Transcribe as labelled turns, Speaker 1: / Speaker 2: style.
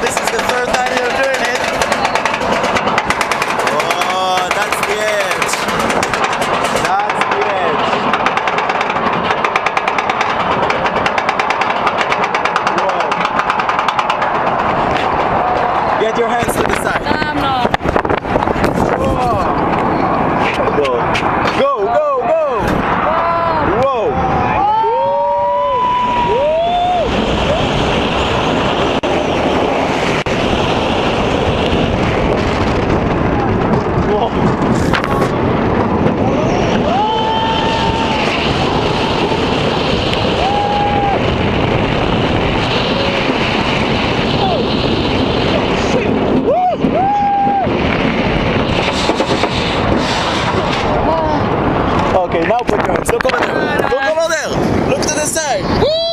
Speaker 1: this is the third time you're doing it. Oh, that's the edge. That's the edge. Whoa. Get your hands to the side.
Speaker 2: No, I'm not.
Speaker 1: Go. Go, go, go. Whoa. Okay, now put your hands. Look over there. Look over there. Look to the side.